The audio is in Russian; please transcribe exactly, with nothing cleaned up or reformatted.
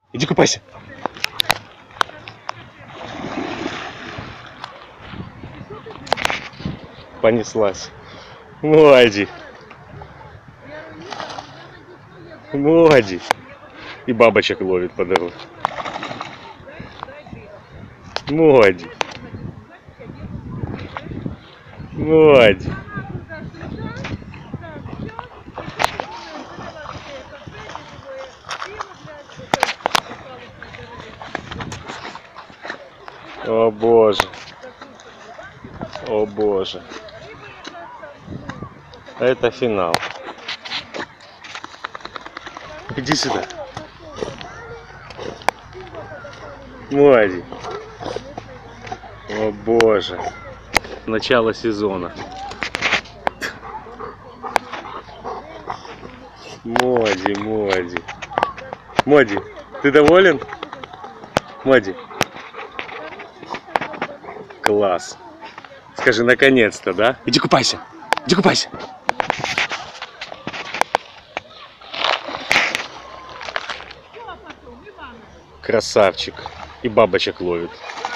Иди купайся. Понеслась. Моди. Моди. И бабочек ловит по дороге. Моди. Моди. О боже. О боже. Это финал. Иди сюда. Моди. О боже. Начало сезона. Моди, Моди. Моди, ты доволен? Моди. Класс. Скажи, наконец-то, да? Иди купайся. Иди купайся. Красавчик. И бабочек ловит.